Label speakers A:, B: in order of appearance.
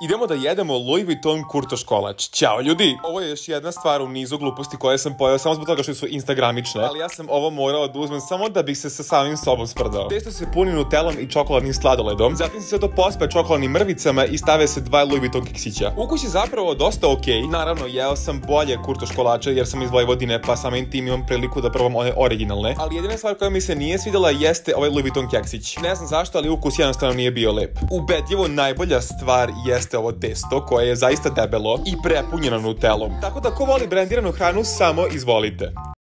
A: Idemo da jedemo Louis Vuitton kurtoš kolač. Ćao ljudi! Ovo je još jedna stvar u nizu gluposti koje sam pojao samo zbog toga što su instagramične, ali ja sam ovo morao da uzmem samo da bih se sa samim sobom sprdao. Testo se puni nutelom i čokoladnim sladoledom, zatim se sve to pospe čokoladnim mrvicama i stave se 2 Louis Vuitton keksića. Ukus je zapravo dosta okej. Naravno, jeo sam bolje kurtoš kolače jer sam iz Vojvodine, pa samim tim imam priliku da probam one originalne, ali jedina stvar koja mi se nije svidjela jeste ovaj Louis Vuitton keksić. Ne znam zašto, ali ukus jednostavno nije bio lep. Ubedljivo najbolja stvar jeste ovo testo koje je zaista debelo i prepunjeno nutelom. Tako da ko voli brendiranu hranu, samo izvolite.